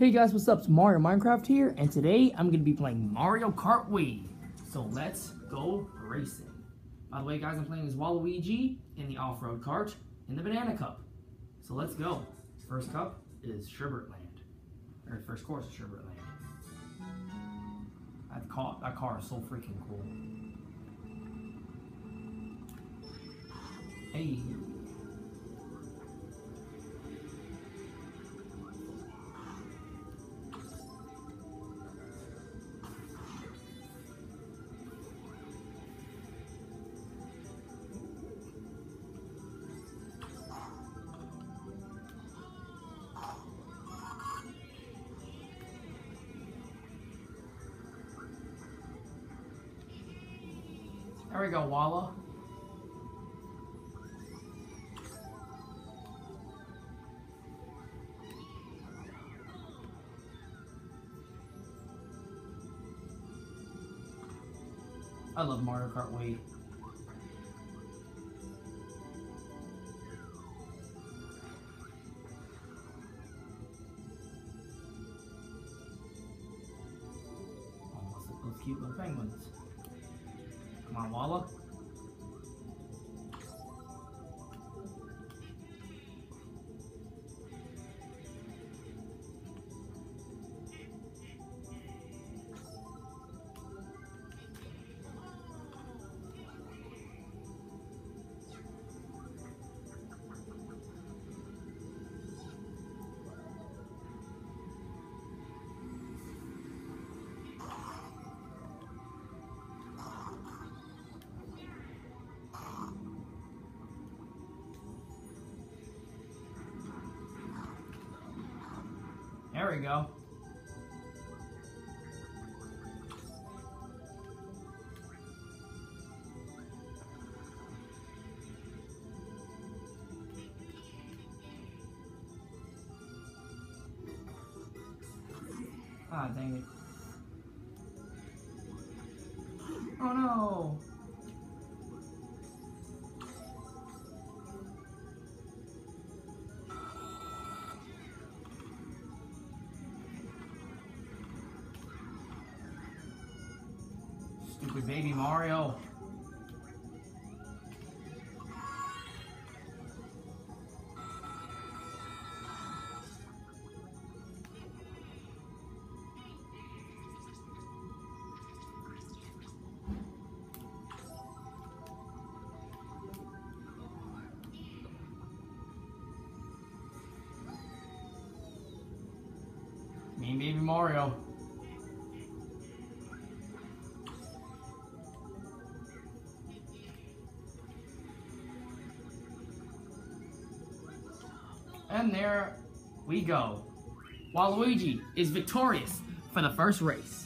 Hey guys, what's up? It's Mario Minecraft here, and today I'm going to be playing Mario Kart Wii. So let's go racing. By the way guys, I'm playing as Waluigi in the off-road cart in the Banana Cup. So let's go. First cup is Sherbert Land. Or first course is Sherbert Land. That car is so freaking cool. Hey. There we go, Walla. I love Mario Kart Wii. Oh, those cute little penguins. Come on, Walla. There we go. Ah, dang it. Oh no! Stupid baby Mario. Mean baby Mario. And there we go. Waluigi is victorious for the first race.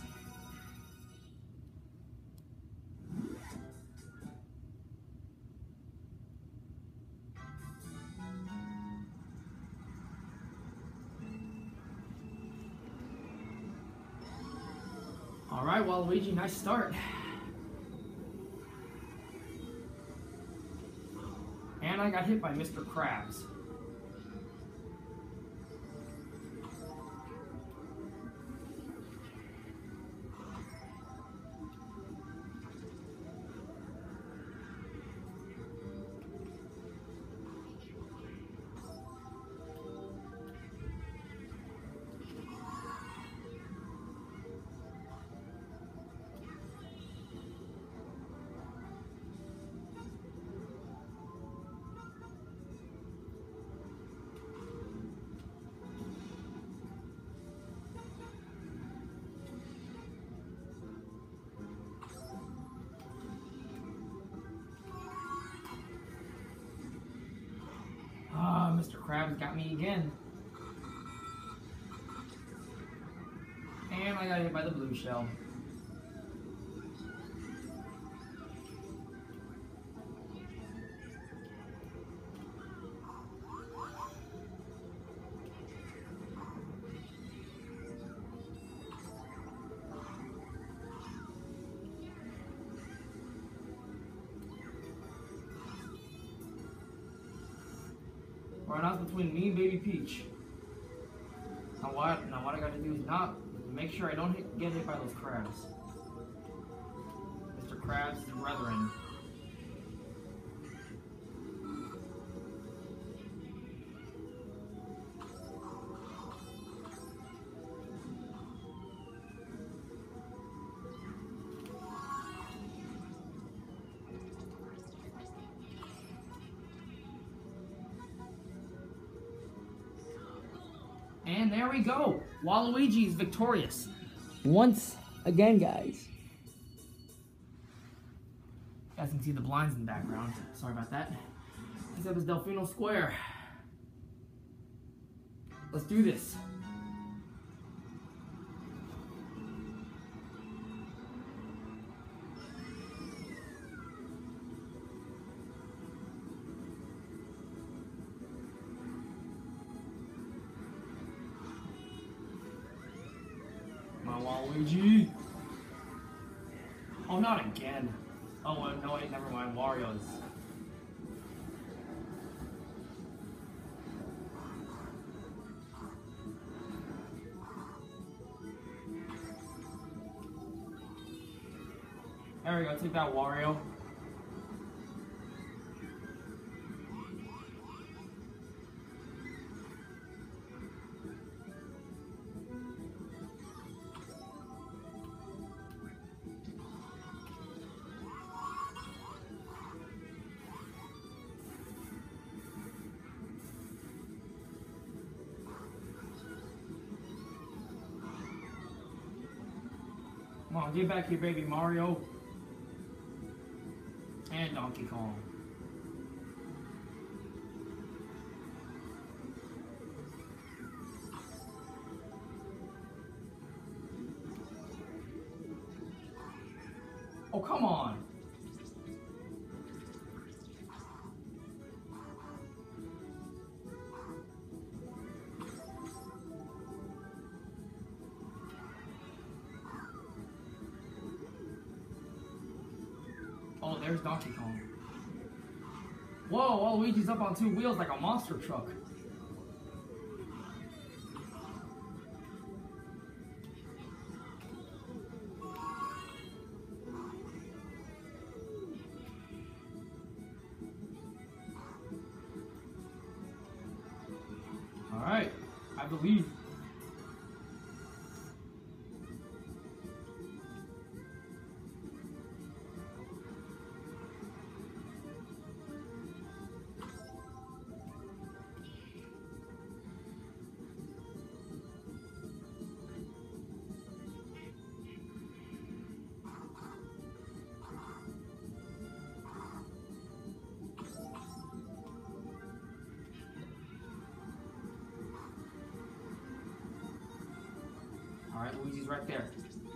Alright, Waluigi, nice start. And I got hit by Mr. Krabs. Mr. Krabs got me again. And I got hit by the blue shell. Right now it's between me and Baby Peach. what? Now what I gotta do is not make sure I don't get hit by those crabs. Mr. Krabs' brethren. And there we go. Waluigi is victorious. Once again, guys. You guys can see the blinds in the background. Sorry about that. This up is Delfino Square. Let's do this. Come on, Waluigi. Oh, not again. Oh, no, wait, never mind. Wario's. There we go. Take that, Wario. Come on, get back here, baby Mario. And Donkey Kong. Oh, come on. Oh, there's Donkey Kong. Whoa, Waluigi's up on two wheels like a monster truck. Alright, I believe. Alright, Luigi's right there.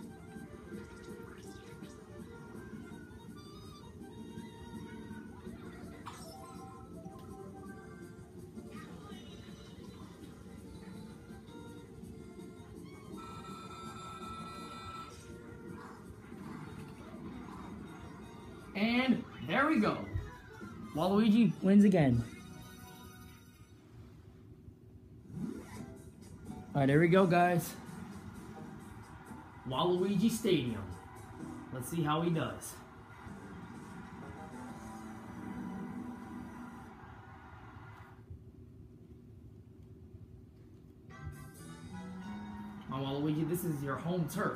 And there we go. Waluigi wins again. Alright, there we go, guys. Waluigi Stadium. Let's see how he does. Come on, Waluigi, this is your home turf.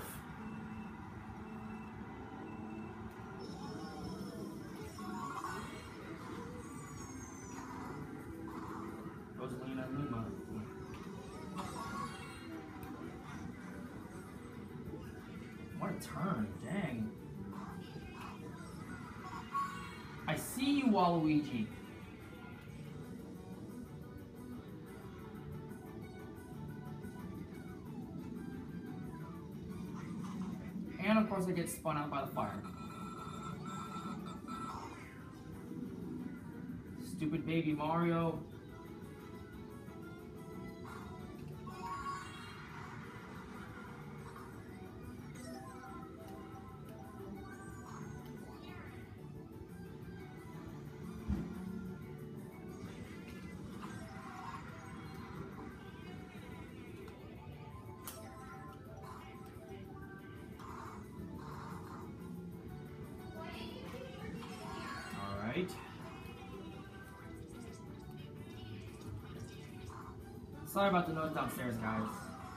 Rosalina Luma. What a turn, dang. I see you, Waluigi. And of course I get spun out by the fire. Stupid baby Mario. Sorry about the noise downstairs, guys.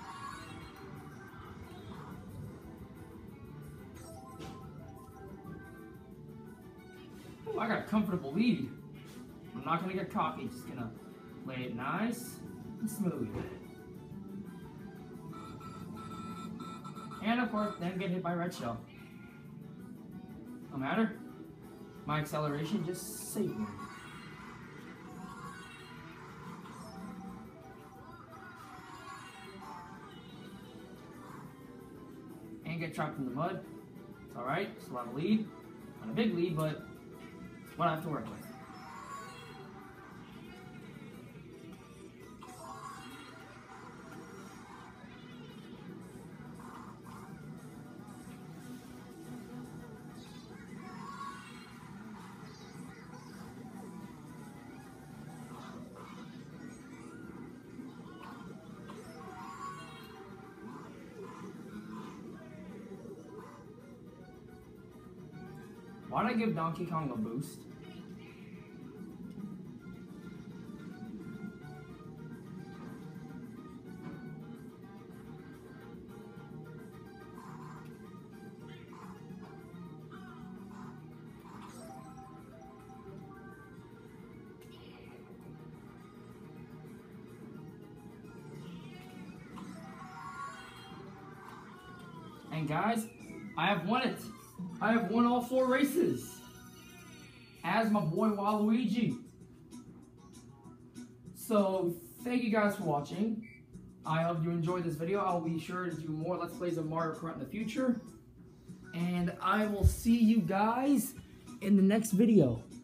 Ooh, I got a comfortable lead. I'm not gonna get cocky, just gonna play it nice and smooth. And of course, then get hit by red shell. No matter. My acceleration just saved me. And get trapped in the mud. It's alright, still have a lead. Not a big lead, but it's what I have to work with. Why'd I give Donkey Kong a boost? And guys, I have won it. I have won all 4 races as my boy Waluigi. So thank you guys for watching. I hope you enjoyed this video. I'll be sure to do more Let's Plays of Mario Kart in the future. And I will see you guys in the next video.